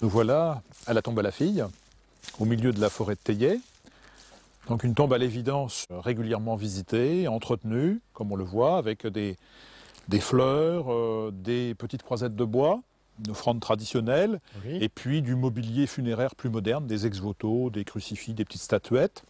Nous voilà à la tombe à la fille, au milieu de la forêt de Théiers. Donc une tombe à l'évidence régulièrement visitée, entretenue, comme on le voit, avec des fleurs, des petites croisettes de bois, une offrande traditionnelle, Oui. et puis du mobilier funéraire plus moderne, des ex-voto, des crucifix, des petites statuettes.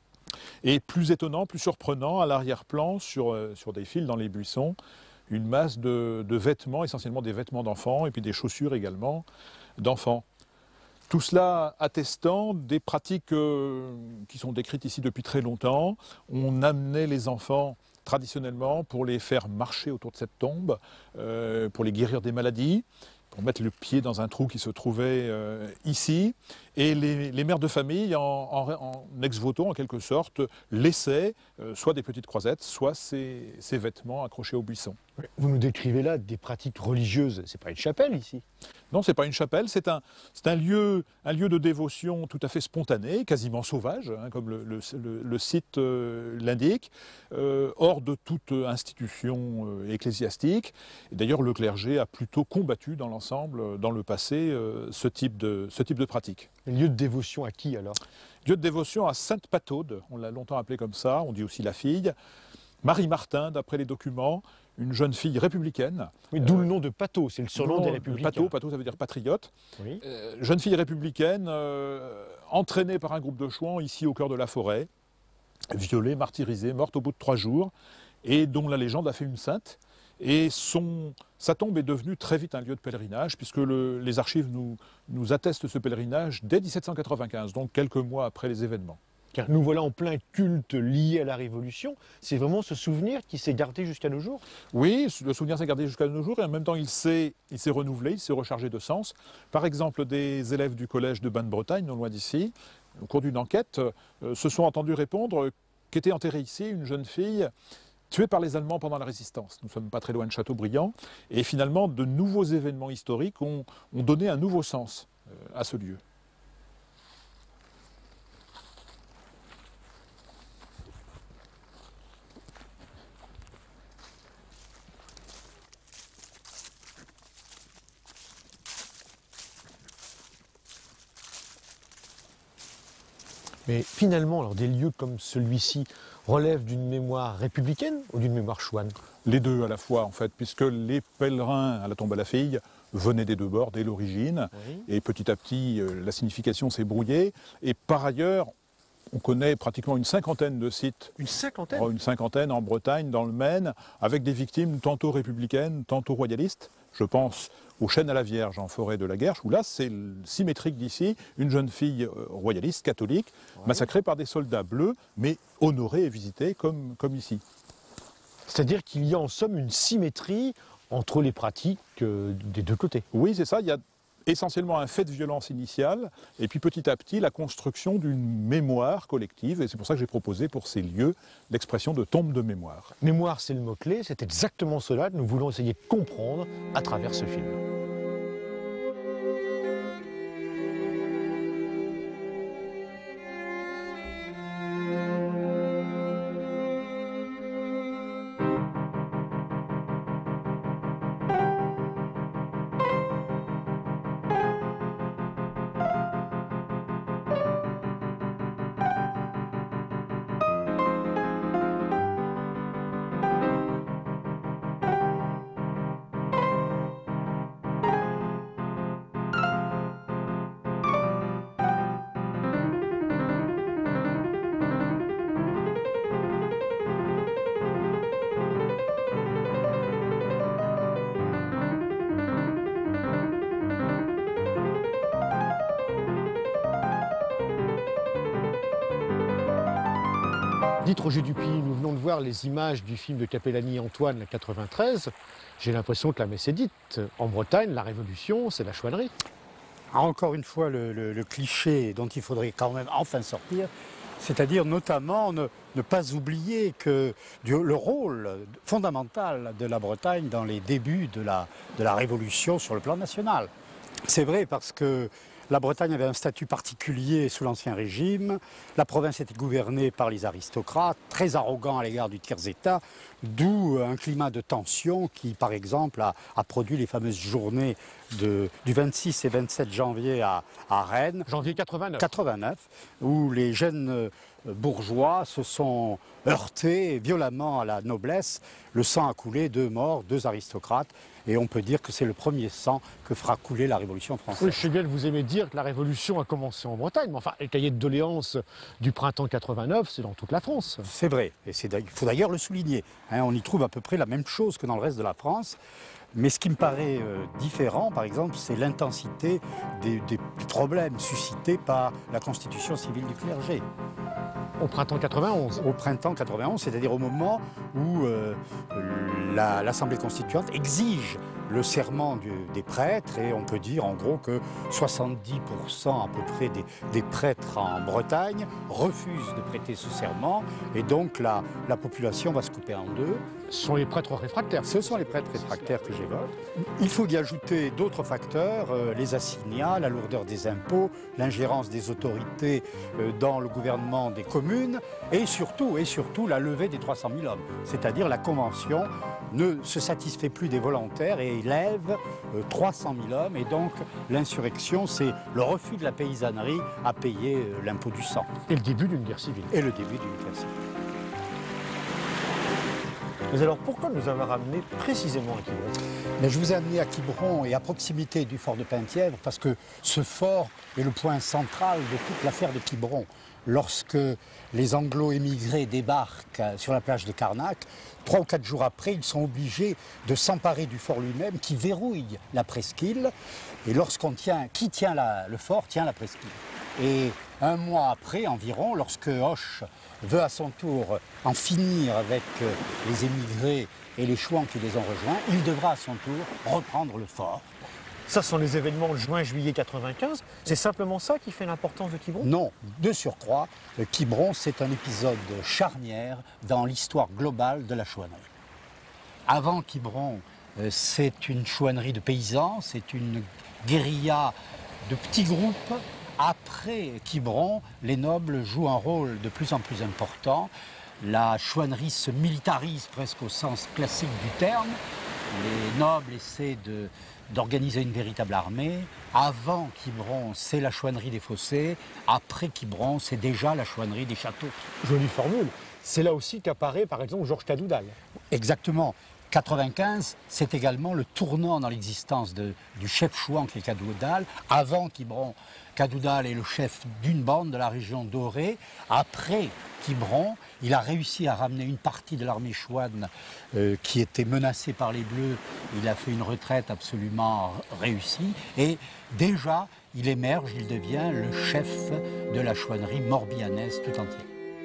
Et plus étonnant, plus surprenant, à l'arrière-plan, sur des fils dans les buissons, une masse de vêtements, essentiellement des vêtements d'enfants, et puis des chaussures également d'enfants. Tout cela attestant des pratiques qui sont décrites ici depuis très longtemps. On amenait les enfants traditionnellement pour les faire marcher autour de cette tombe, pour les guérir des maladies, pour mettre le pied dans un trou qui se trouvait ici. Et les mères de famille, en ex-voto en quelque sorte, laissaient soit des petites croisettes, soit ces vêtements accrochés au buisson. Vous nous décrivez là des pratiques religieuses. C'est pas une chapelle ici. Non, ce n'est pas une chapelle, c'est un lieu de dévotion tout à fait spontané, quasiment sauvage, hein, comme le site l'indique, hors de toute institution ecclésiastique. D'ailleurs, le clergé a plutôt combattu dans l'ensemble, dans le passé, ce type de pratique. Lieu de dévotion à qui alors? Lieu de dévotion à Sainte Pathaude, on l'a longtemps appelée comme ça, on dit aussi la fille. Marie Martin, d'après les documents, une jeune fille républicaine. Oui, d'où le nom de Pathos, c'est le surnom des républicains. Pathos, ça veut dire patriote. Oui. Jeune fille républicaine, entraînée par un groupe de chouans ici au cœur de la forêt, violée, martyrisée, morte au bout de 3 jours, et dont la légende a fait une sainte. Et sa tombe est devenue très vite un lieu de pèlerinage, puisque les archives nous attestent ce pèlerinage dès 1795, donc quelques mois après les événements. Car nous voilà en plein culte lié à la Révolution. C'est vraiment ce souvenir qui s'est gardé jusqu'à nos jours? Oui, le souvenir s'est gardé jusqu'à nos jours et en même temps il s'est renouvelé, il s'est rechargé de sens. Par exemple, des élèves du collège de Bain-de-Bretagne, non loin d'ici, au cours d'une enquête, se sont entendus répondre qu'était enterrée ici une jeune fille tuée par les Allemands pendant la Résistance. Nous ne sommes pas très loin de Châteaubriand. Et finalement, de nouveaux événements historiques ont donné un nouveau sens à ce lieu. Mais finalement, alors, des lieux comme celui-ci relèvent d'une mémoire républicaine ou d'une mémoire chouane? Les deux à la fois, en fait, puisque les pèlerins à la tombe à la fille venaient des deux bords dès l'origine. Oui. Et petit à petit, la signification s'est brouillée. Et par ailleurs, on connaît pratiquement une cinquantaine de sites. Une cinquantaine? Une cinquantaine en Bretagne, dans le Maine, avec des victimes tantôt républicaines, tantôt royalistes. Je pense aux Chênes à la Vierge en forêt de la Guerche, où là, c'est symétrique d'ici, une jeune fille royaliste, catholique, massacrée par des soldats bleus, mais honorée et visitée comme ici. C'est-à-dire qu'il y a en somme une symétrie entre les pratiques des deux côtés. Oui, c'est ça. Il y a essentiellement un fait de violence initial, et puis petit à petit la construction d'une mémoire collective, et c'est pour ça que j'ai proposé pour ces lieux l'expression de tombe de mémoire. Mémoire, c'est le mot-clé, c'est exactement cela que nous voulons essayer de comprendre à travers ce film. Dites Roger Dupuis, nous venons de voir les images du film de Capellani Antoine, 93. J'ai l'impression que la messe est dite. En Bretagne, la révolution, c'est la chouannerie. Encore une fois, le cliché dont il faudrait quand même enfin sortir, c'est-à-dire notamment ne pas oublier que le rôle fondamental de la Bretagne dans les débuts de la Révolution sur le plan national. C'est vrai parce que la Bretagne avait un statut particulier sous l'Ancien Régime. La province était gouvernée par les aristocrates, très arrogants à l'égard du tiers-état, d'où un climat de tension qui, par exemple, a produit les fameuses journées du 26 et 27 janvier à Rennes. Janvier 89. 89, où les jeunes bourgeois se sont heurtés violemment à la noblesse. Le sang a coulé, 2 morts, 2 aristocrates. Et on peut dire que c'est le premier sang que fera couler la Révolution française. Oui, je sais bien que vous aimez dire que la Révolution a commencé en Bretagne, mais enfin, les cahiers de doléances du printemps 89, c'est dans toute la France. C'est vrai, et il faut d'ailleurs le souligner. Hein, on y trouve à peu près la même chose que dans le reste de la France. Mais ce qui me paraît différent, par exemple, c'est l'intensité des problèmes suscités par la constitution civile du clergé. Au printemps 91. Au printemps 91, c'est-à-dire au moment où l'Assemblée constituante exige le serment des prêtres, et on peut dire en gros que 70% à peu près des prêtres en Bretagne refusent de prêter ce serment, et donc la population va se couper en deux. Ce sont les prêtres réfractaires. Ce sont les prêtres réfractaires que j'évoque. Il faut y ajouter d'autres facteurs, les assignats, la lourdeur des impôts, l'ingérence des autorités dans le gouvernement des communes, et surtout la levée des 300 000 hommes. C'est-à-dire la Convention ne se satisfait plus des volontaires et élève 300 000 hommes. Et donc l'insurrection, c'est le refus de la paysannerie à payer l'impôt du sang. Et le début d'une guerre civile. Et le début d'une guerre civile. Mais alors pourquoi nous avoir amené précisément à Quiberon? Mais je vous ai amené à Quiberon et à proximité du fort de Penthièvre parce que ce fort est le point central de toute l'affaire de Quiberon. Lorsque les anglo-émigrés débarquent sur la plage de Carnac, 3 ou 4 jours après, ils sont obligés de s'emparer du fort lui-même qui verrouille la presqu'île. Et qui tient le fort tient la presqu'île. Et un mois après environ, lorsque Hoche veut à son tour en finir avec les émigrés et les Chouans qui les ont rejoints, il devra à son tour reprendre le fort. Ça sont les événements de juin-juillet 95. C'est simplement ça qui fait l'importance de Quiberon? Non, de surcroît, Quiberon, c'est un épisode charnière dans l'histoire globale de la chouannerie. Avant Quiberon, c'est une chouannerie de paysans, c'est une guérilla de petits groupes. Après Quiberon, les nobles jouent un rôle de plus en plus important. La chouannerie se militarise presque au sens classique du terme. Les nobles essaient d'organiser une véritable armée. Avant Quiberon, c'est la chouannerie des fossés. Après Quiberon, c'est déjà la chouannerie des châteaux. Jolie formule. C'est là aussi qu'apparaît par exemple Georges Cadoudal. Exactement. 95, c'est également le tournant dans l'existence du chef chouan qui est Cadoudal. Avant Quiberon, Cadoudal est le chef d'une bande de la région d'Auray. Après Quiberon, il a réussi à ramener une partie de l'armée chouane qui était menacée par les Bleus. Il a fait une retraite absolument réussie. Et déjà, il émerge, il devient le chef de la chouannerie morbihanaise tout entière.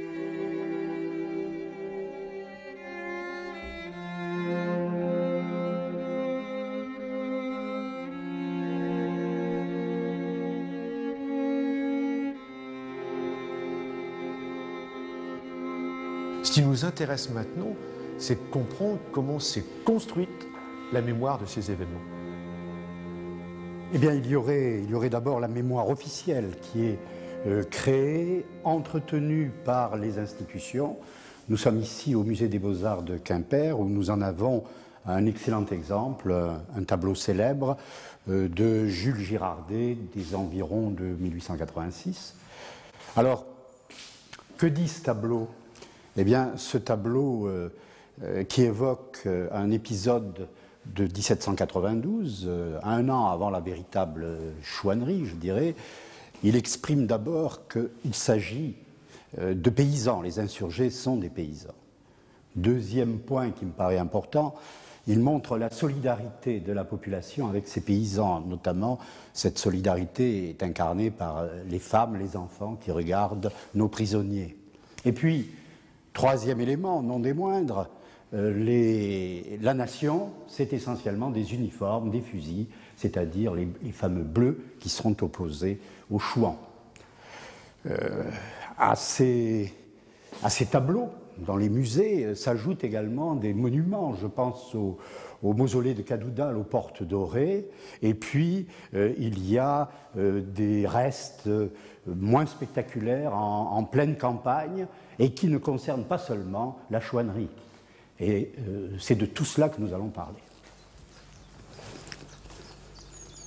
Ce qui nous intéresse maintenant, c'est de comprendre comment s'est construite la mémoire de ces événements. Eh bien, il y aurait d'abord la mémoire officielle qui est créée, entretenue par les institutions. Nous sommes ici au Musée des Beaux-Arts de Quimper où nous en avons un excellent exemple, un tableau célèbre de Jules Girardet des environs de 1886. Alors, que dit ce tableau ? Eh bien, ce tableau qui évoque un épisode de 1792, un an avant la véritable chouannerie, je dirais, il exprime d'abord qu'il s'agit de paysans. Les insurgés sont des paysans. Deuxième point qui me paraît important, il montre la solidarité de la population avec ces paysans. Notamment, cette solidarité est incarnée par les femmes, les enfants qui regardent nos prisonniers. Et puis, troisième élément, non des moindres, la nation, c'est essentiellement des uniformes, des fusils, c'est-à-dire les fameux bleus qui seront opposés aux chouans. À ces tableaux, dans les musées, s'ajoutent également des monuments. Je pense au mausolée de Cadoudal aux portes d'Auray. Et puis, il y a des restes moins spectaculaires en pleine campagne et qui ne concernent pas seulement la chouannerie. Et c'est de tout cela que nous allons parler.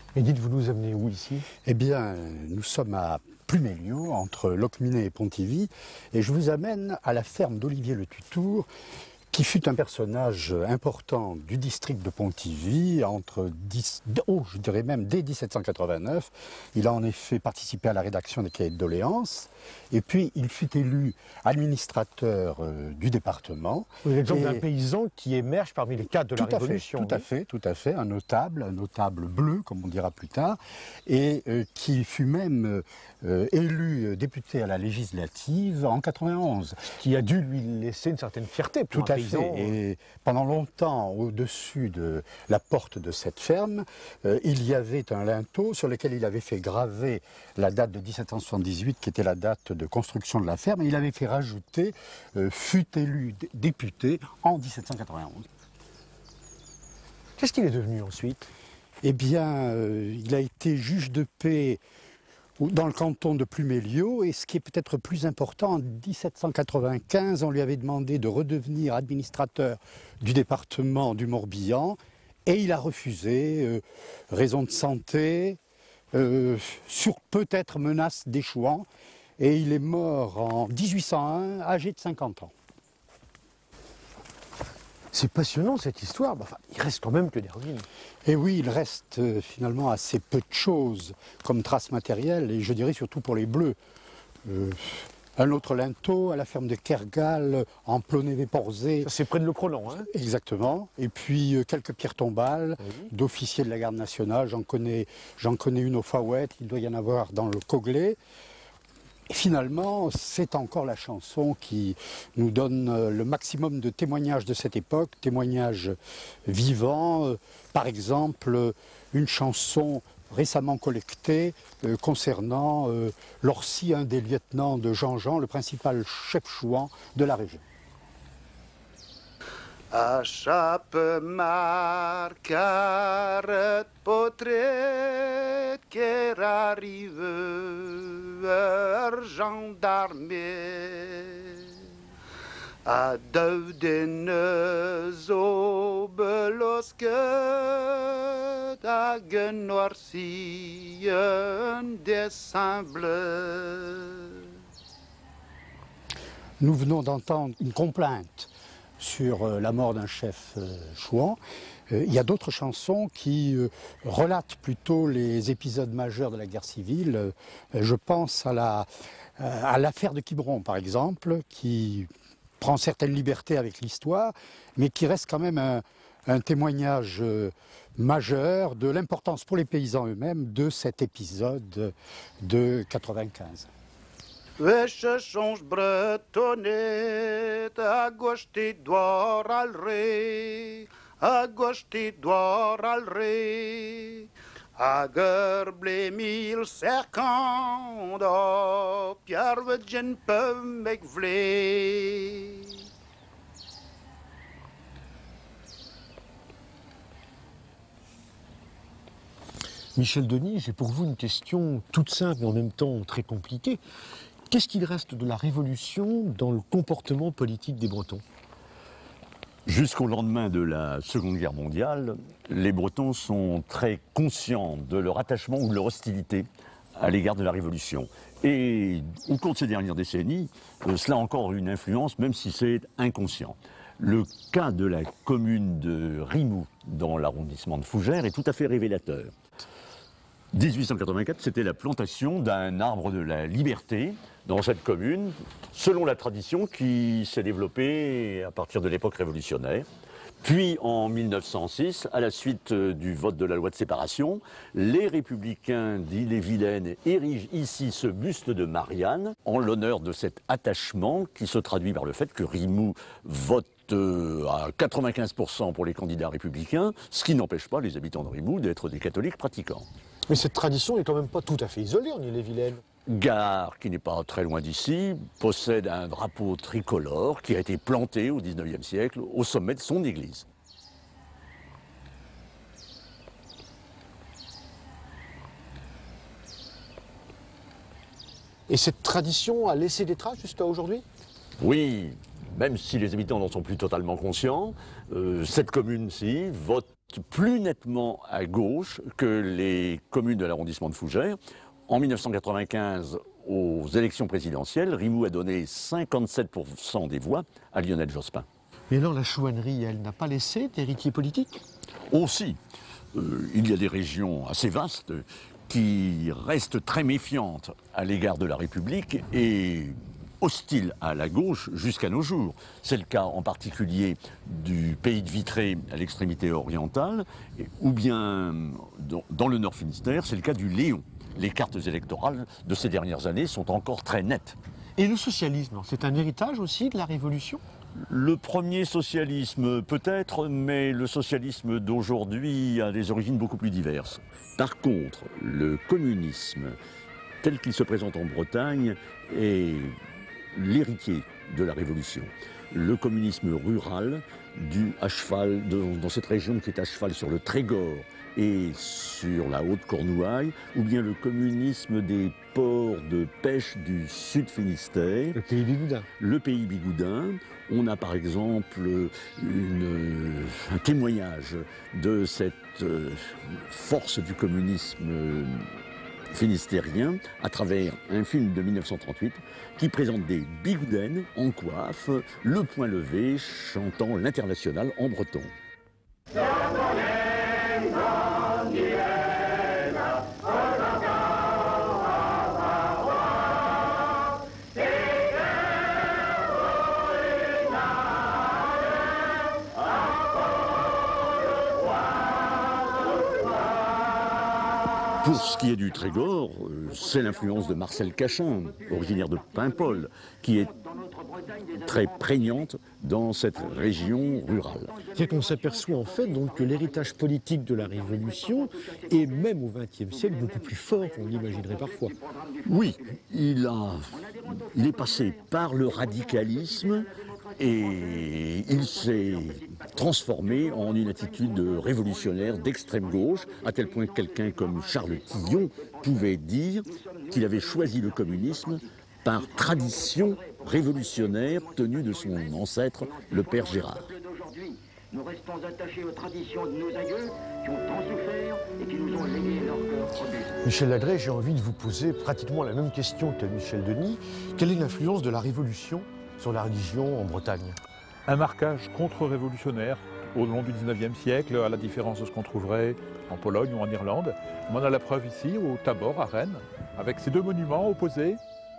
Et dites, vous nous amenez où ici? Eh bien, nous sommes à Pluméliau, entre Locminé et Pontivy, et je vous amène à la ferme d'Olivier Le Tutour, qui fut un personnage important du district de Pontivy je dirais même dès 1789. Il a en effet participé à la rédaction des cahiers de doléances, et puis il fut élu administrateur du département. Vous êtes l'exemple d'un paysan qui émerge parmi les cadres de la Révolution. Tout à fait, un notable bleu, comme on dira plus tard, et qui fut même élu député à la législative en 91. Qui a dû lui laisser une certaine fierté pour Tout à fait. Et pendant longtemps, au-dessus de la porte de cette ferme, il y avait un linteau sur lequel il avait fait graver la date de 1778, qui était la date de construction de la ferme, et il avait fait rajouter fut élu député en 1791. Qu'est-ce qu'il est devenu ensuite? Eh bien, il a été juge de paix dans le canton de Pluméliau, et ce qui est peut-être plus important, en 1795, on lui avait demandé de redevenir administrateur du département du Morbihan, et il a refusé, raison de santé, sur peut-être menace d'échouant, et il est mort en 1801, âgé de 50 ans. C'est passionnant cette histoire, enfin, il reste quand même que des ruines. Et oui, il reste finalement assez peu de choses comme traces matérielles, et je dirais surtout pour les Bleus. Un autre linteau à la ferme de Kergal, en Plonévé-Porzé. C'est près de Le Cronan, hein? Exactement. Et puis quelques pierres tombales d'officiers de la garde nationale. J'en connais une au Fawet, il doit y en avoir dans le Coglé. Et finalement, c'est encore la chanson qui nous donne le maximum de témoignages de cette époque, témoignages vivants. Par exemple, une chanson récemment collectée concernant Lorcy, un des lieutenants de Jean-Jean, le principal chef chouan de la région. A Chape-Mar, caret potret, qu'er arrive gendarme. A Douden obeloske, a genoirci décemble. Nous venons d'entendre une complainte sur la mort d'un chef chouan. Il y a d'autres chansons qui relatent plutôt les épisodes majeurs de la guerre civile. Je pense à l'affaire de Quiberon, par exemple, qui prend certaines libertés avec l'histoire, mais qui reste quand même un témoignage majeur de l'importance pour les paysans eux-mêmes de cet épisode de 95. Wesh change bretonnet, à gauche t'es doir al ré, à gauche t'es doir al ré, à gerble mille cercand, Pierre Virgin peuvent m'évler. Michel Denis, j'ai pour vous une question toute simple mais en même temps très compliquée. Qu'est-ce qu'il reste de la Révolution dans le comportement politique des Bretons? Jusqu'au lendemain de la Seconde Guerre mondiale, les Bretons sont très conscients de leur attachement ou de leur hostilité à l'égard de la Révolution. Et au cours de ces dernières décennies, cela a encore une influence, même si c'est inconscient. Le cas de la commune de Rimoux, dans l'arrondissement de Fougères, est tout à fait révélateur. 1884, c'était la plantation d'un arbre de la liberté dans cette commune, selon la tradition qui s'est développée à partir de l'époque révolutionnaire. Puis en 1906, à la suite du vote de la loi de séparation, les républicains d'Ille-et-Vilaine érigent ici ce buste de Marianne en l'honneur de cet attachement qui se traduit par le fait que Rimoux vote à 95% pour les candidats républicains, ce qui n'empêche pas les habitants de Rimoux d'être des catholiques pratiquants. Mais cette tradition n'est quand même pas tout à fait isolée en Ille-et-Vilaine. Gare, qui n'est pas très loin d'ici, possède un drapeau tricolore qui a été planté au XIXe siècle au sommet de son église. Et cette tradition a laissé des traces jusqu'à aujourd'hui? Oui, même si les habitants n'en sont plus totalement conscients, cette commune-ci vote plus nettement à gauche que les communes de l'arrondissement de Fougères. En 1995, aux élections présidentielles, Rimou a donné 57% des voix à Lionel Jospin. Mais alors la chouannerie, elle n'a pas laissé d'héritier politique? Aussi, il y a des régions assez vastes qui restent très méfiantes à l'égard de la République et hostiles à la gauche jusqu'à nos jours. C'est le cas en particulier du pays de Vitré à l'extrémité orientale, ou bien dans le Nord Finistère, c'est le cas du Léon. Les cartes électorales de ces dernières années sont encore très nettes. Et le socialisme, c'est un héritage aussi de la Révolution? Le premier socialisme peut-être, mais le socialisme d'aujourd'hui a des origines beaucoup plus diverses. Par contre, le communisme, tel qu'il se présente en Bretagne, est l'héritier de la Révolution. Le communisme rural, à cheval, dans cette région qui est à cheval sur le Trégor et sur la Haute-Cornouaille, ou bien le communisme des ports de pêche du Sud Finistère. Le pays bigoudin. Le pays bigoudin. On a par exemple un témoignage de cette force du communisme finistérien à travers un film de 1938 qui présente des bigoudaines en coiffe, le poing levé, chantant l'Internationale en breton. Pour ce qui est du Trégor, c'est l'influence de Marcel Cachin, originaire de Paimpol, qui est très prégnante dans cette région rurale. C'est qu'on s'aperçoit en fait donc que l'héritage politique de la Révolution est même au XXe siècle beaucoup plus fort qu'on l'imaginerait parfois. Oui, il est passé par le radicalisme et il s'est transformé en une attitude révolutionnaire d'extrême gauche, à tel point que quelqu'un comme Charles Tillon pouvait dire qu'il avait choisi le communisme par tradition révolutionnaire tenue de son ancêtre, le père Gérard. Nous restons attachés aux traditions de nos aïeux qui ont tant souffert et qui nous ont légué leur cœur robuste. Michel Ladré, j'ai envie de vous poser pratiquement la même question que Michel Denis. Quelle est l'influence de la Révolution sur la religion en Bretagne? Un marquage contre-révolutionnaire au long du XIXe siècle, à la différence de ce qu'on trouverait en Pologne ou en Irlande. On en a la preuve ici, au Tabor, à Rennes, avec ces deux monuments opposés.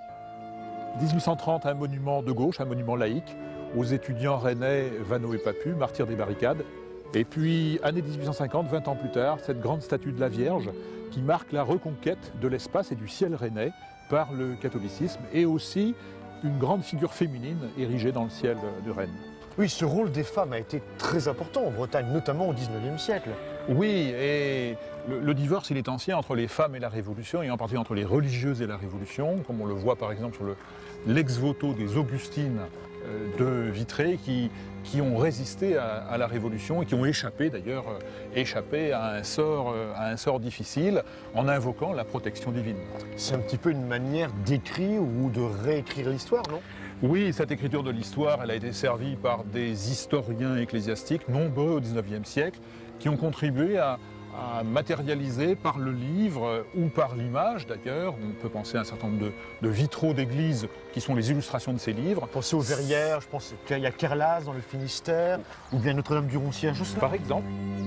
1830, un monument de gauche, un monument laïque, aux étudiants rennais Vanneau et Papus, martyrs des barricades. Et puis, année 1850, 20 ans plus tard, cette grande statue de la Vierge qui marque la reconquête de l'espace et du ciel rennais par le catholicisme, et aussi une grande figure féminine érigée dans le ciel de Rennes. Oui, ce rôle des femmes a été très important en Bretagne, notamment au XIXe siècle. Oui, et le divorce, il est ancien entre les femmes et la Révolution, et en particulier entre les religieuses et la Révolution, comme on le voit par exemple sur l'ex-voto des Augustines de Vitré, qui ont résisté à la Révolution et qui ont échappé d'ailleurs à un sort difficile en invoquant la protection divine. C'est un petit peu une manière d'écrire ou de réécrire l'histoire, non? Oui, cette écriture de l'histoire, elle a été servie par des historiens ecclésiastiques nombreux au XIXe siècle qui ont contribué à matérialiser par le livre ou par l'image d'ailleurs. On peut penser à un certain nombre de vitraux d'église qui sont les illustrations de ces livres. Pensez aux Verrières, je pense qu'il y a Kerlas dans le Finistère, ou bien Notre-Dame-du-Roncier à Josselin. Par exemple.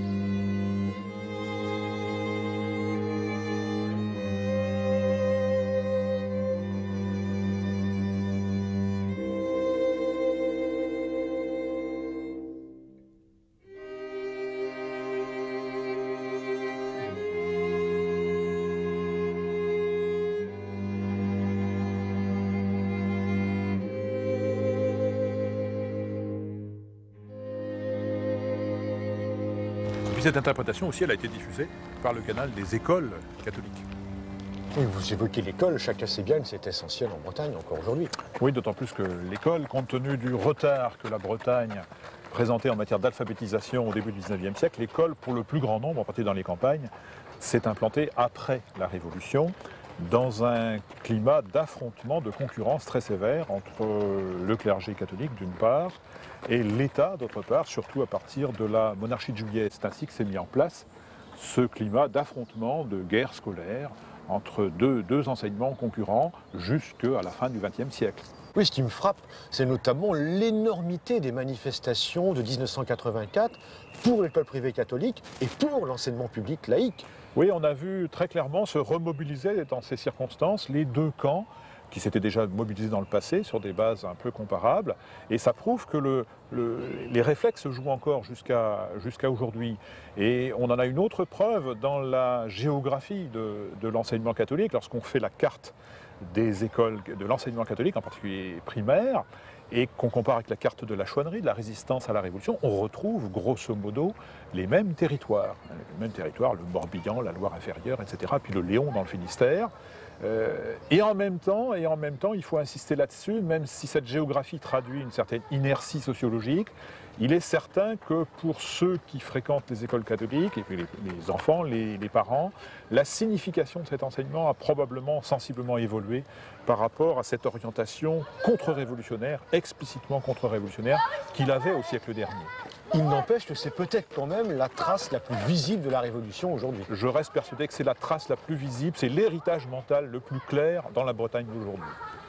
Cette interprétation aussi, elle a été diffusée par le canal des écoles catholiques. Oui, vous évoquez l'école, chacun sait bien que c'est essentiel en Bretagne encore aujourd'hui. Oui, d'autant plus que l'école, compte tenu du retard que la Bretagne présentait en matière d'alphabétisation au début du XIXe siècle, l'école, pour le plus grand nombre, en particulier dans les campagnes, s'est implantée après la Révolution. dans un climat d'affrontement, de concurrence très sévère entre le clergé catholique d'une part et l'État d'autre part, surtout à partir de la monarchie de Juillet. C'est ainsi que s'est mis en place ce climat d'affrontement, de guerre scolaire entre deux enseignements concurrents jusqu'à la fin du XXe siècle. Oui, ce qui me frappe, c'est notamment l'énormité des manifestations de 1984 pour l'école privée catholique et pour l'enseignement public laïque. Oui, on a vu très clairement se remobiliser dans ces circonstances les deux camps qui s'étaient déjà mobilisés dans le passé sur des bases un peu comparables. Et ça prouve que les réflexes se jouent encore jusqu'à aujourd'hui. Et on en a une autre preuve dans la géographie de l'enseignement catholique, lorsqu'on fait la carte des écoles de l'enseignement catholique, en particulier primaire, et qu'on compare avec la carte de la chouannerie, de la résistance à la Révolution, on retrouve grosso modo les mêmes territoires. Le Morbihan, la Loire inférieure, etc., puis le Léon dans le Finistère. Et en même temps, il faut insister là-dessus, même si cette géographie traduit une certaine inertie sociologique, il est certain que pour ceux qui fréquentent les écoles catholiques, et puis les enfants, les parents, la signification de cet enseignement a probablement sensiblement évolué par rapport à cette orientation contre-révolutionnaire, explicitement contre-révolutionnaire, qu'il avait au siècle dernier. Il n'empêche que c'est peut-être quand même la trace la plus visible de la Révolution aujourd'hui. Je reste persuadé que c'est la trace la plus visible, c'est l'héritage mental le plus clair dans la Bretagne d'aujourd'hui.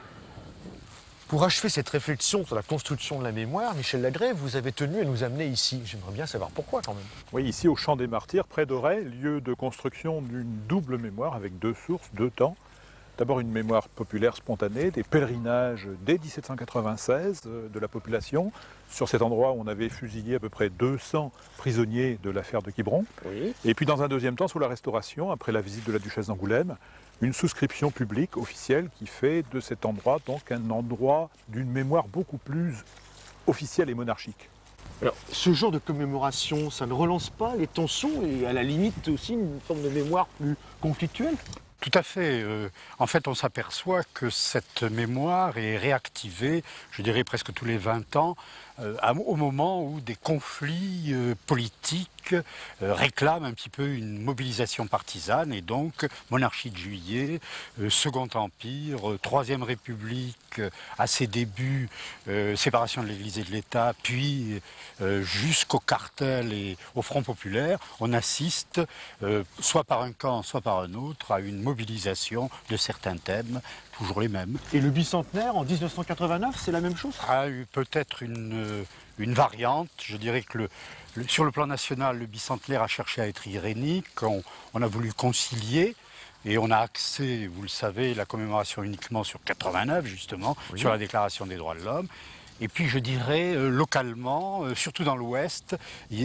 Pour achever cette réflexion sur la construction de la mémoire, Michel Lagrée, vous avez tenu à nous amener ici. J'aimerais bien savoir pourquoi quand même. Oui, ici au Champ des Martyrs, près d'Auray, lieu de construction d'une double mémoire avec deux sources, deux temps. D'abord une mémoire populaire spontanée, des pèlerinages dès 1796 de la population, sur cet endroit où on avait fusillé à peu près 200 prisonniers de l'affaire de Quiberon. Oui. Et puis dans un deuxième temps, sous la Restauration, après la visite de la duchesse d'Angoulême, une souscription publique officielle qui fait de cet endroit donc un endroit d'une mémoire beaucoup plus officielle et monarchique. Alors, ce genre de commémoration, ça ne relance pas les tensions et à la limite aussi une forme de mémoire plus conflictuelle ? Tout à fait. En fait, on s'aperçoit que cette mémoire est réactivée, je dirais presque tous les 20 ans, au moment où des conflits politiques réclament un petit peu une mobilisation partisane, et donc monarchie de Juillet, Second Empire, Troisième République à ses débuts, séparation de l'Église et de l'État, puis jusqu'au cartel et au Front populaire, on assiste, soit par un camp, soit par un autre, à une mobilisation de certains thèmes, toujours les mêmes. Et le bicentenaire en 1989, c'est la même chose ? A eu peut-être une variante. Je dirais que sur le plan national, le bicentenaire a cherché à être irénique. On a voulu concilier. Et on a axé, vous le savez, la commémoration uniquement sur 89, justement, oui, sur la Déclaration des droits de l'homme. Et puis, je dirais, localement, surtout dans l'Ouest,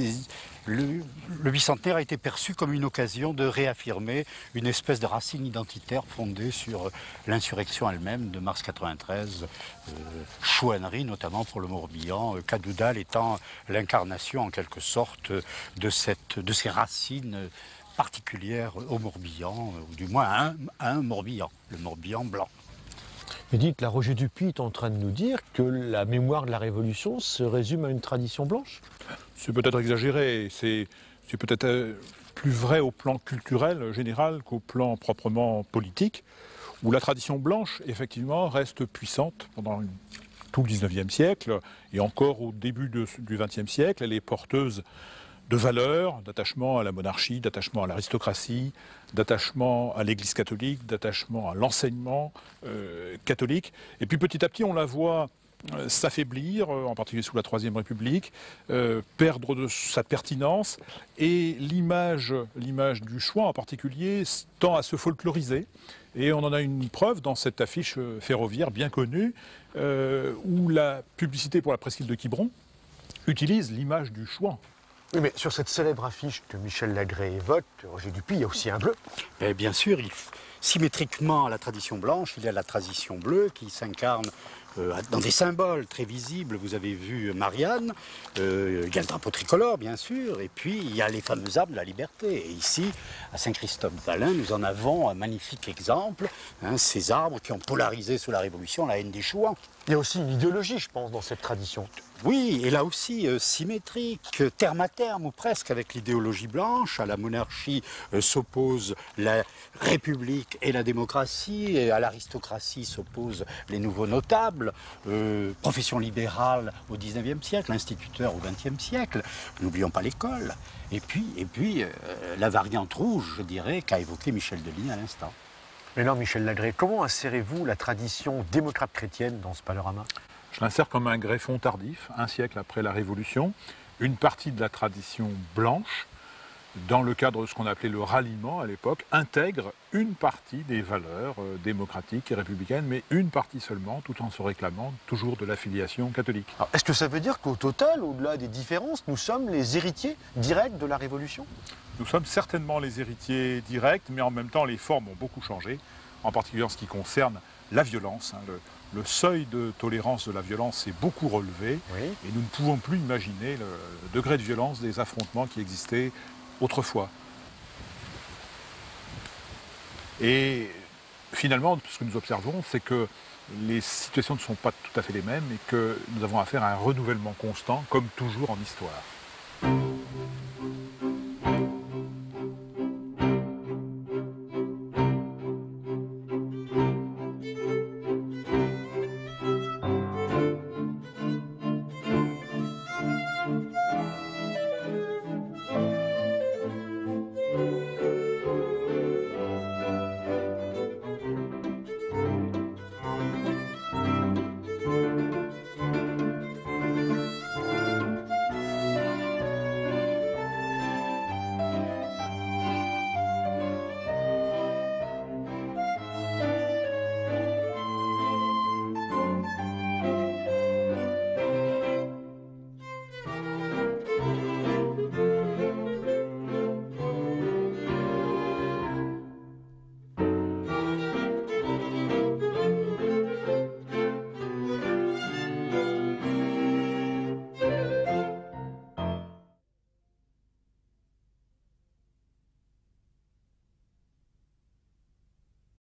le bicentenaire a été perçu comme une occasion de réaffirmer une espèce de racine identitaire fondée sur l'insurrection elle-même de mars 93, chouannerie notamment pour le Morbihan, Cadoudal étant l'incarnation en quelque sorte de ces racines particulières au Morbihan, ou du moins à un Morbihan, le Morbihan blanc. Mais dites, là, Roger Dupuy est en train de nous dire que la mémoire de la Révolution se résume à une tradition blanche ? C'est peut-être exagéré, c'est peut-être plus vrai au plan culturel général qu'au plan proprement politique, où la tradition blanche, effectivement, reste puissante pendant tout le XIXe siècle, et encore au début du XXe siècle. Elle est porteuse de valeurs, d'attachement à la monarchie, d'attachement à l'aristocratie, d'attachement à l'Église catholique, d'attachement à l'enseignement catholique. Et puis petit à petit, on la voit s'affaiblir, en particulier sous la Troisième République, perdre de sa pertinence, et l'image du choix en particulier tend à se folkloriser. Et on en a une preuve dans cette affiche ferroviaire bien connue, où la publicité pour la presqu'île de Quiberon utilise l'image du choix. Oui, mais sur cette célèbre affiche que Michel Lagrée évoque, Roger Dupuy, il y a aussi un bleu. Et bien sûr, symétriquement à la tradition blanche, il y a la tradition bleue qui s'incarne dans des symboles très visibles. Vous avez vu Marianne, il y a le drapeau tricolore, bien sûr, et puis il y a les fameux arbres de la liberté. Et ici, à Saint-Christophe-Valin, nous en avons un magnifique exemple, ces arbres qui ont polarisé sous la Révolution la haine des Chouans. Il y a aussi une idéologie, je pense, dans cette tradition. Oui, et là aussi symétrique, terme à terme ou presque avec l'idéologie blanche. À la monarchie s'oppose la République monarque et la démocratie, et à l'aristocratie s'opposent les nouveaux notables, profession libérale au XIXe siècle, instituteur au XXe siècle, n'oublions pas l'école, et puis la variante rouge, je dirais, qu'a évoqué Michel Delis à l'instant. Mais non, Michel Lagré, comment insérez-vous la tradition démocrate chrétienne dans ce panorama? Je l'insère comme un greffon tardif, un siècle après la Révolution, une partie de la tradition blanche, dans le cadre de ce qu'on appelait le ralliement à l'époque, intègre une partie des valeurs démocratiques et républicaines, mais une partie seulement, tout en se réclamant toujours de l'affiliation catholique. Est-ce que ça veut dire qu'au total, au-delà des différences, nous sommes les héritiers directs de la Révolution? Nous sommes certainement les héritiers directs, mais en même temps les formes ont beaucoup changé, en particulier en ce qui concerne la violence. Le seuil de tolérance de la violence s'est beaucoup relevé, Oui. et nous ne pouvons plus imaginer le degré de violence des affrontements qui existaient autrefois. Et finalement, ce que nous observons, c'est que les situations ne sont pas tout à fait les mêmes et que nous avons affaire à un renouvellement constant, comme toujours en histoire.